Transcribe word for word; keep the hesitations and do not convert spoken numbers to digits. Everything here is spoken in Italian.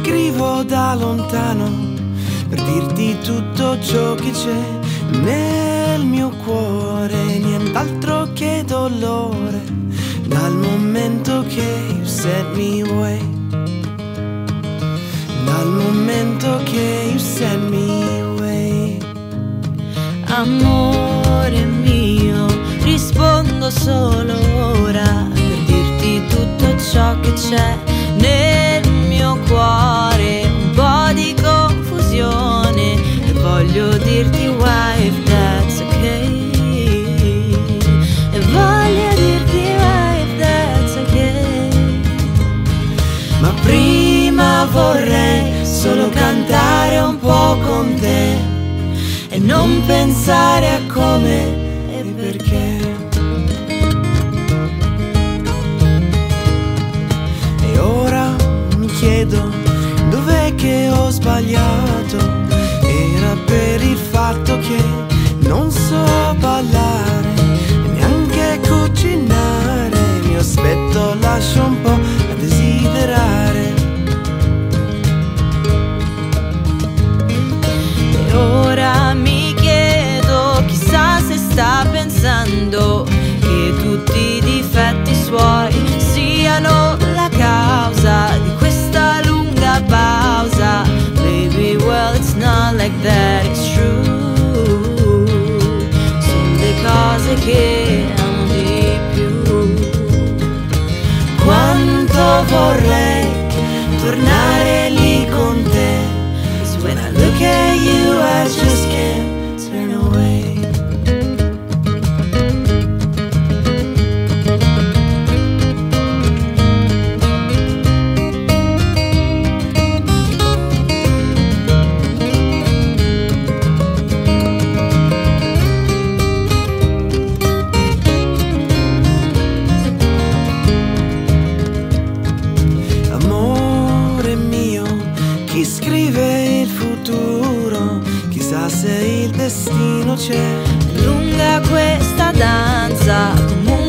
scrivo da lontano per dirti tutto ciò che c'è nel mio cuore, nient'altro che dolore dal momento che you set me away, dal momento che you set me away. Amore mio, rispondo solo ora per dirti tutto ciò che c'è nel mio cuore, un po' di confusione, e voglio dirti why if that's okay, e voglio dirti why if that's okay. Ma prima vorrei solo cantare un po' con te e non pensare a come e perché. E ora mi chiedo dov'è che ho sbagliato. Era per il fatto che non so ballare e neanche cucinare. Il mio aspetto lascia un po' a desiderare. E ora mi chiedo, chissà se sta pensando che tutti i difetti suoi siano la causa di questa lunga pausa. Baby, well, it's not like that, it's true. Sono le cose che amo di più. Quanto vorrei tornare lì con te, 'cause when I look at you I just can't turn away. Chi scrive il futuro, chissà se il destino c'è. È lunga questa danza, comunque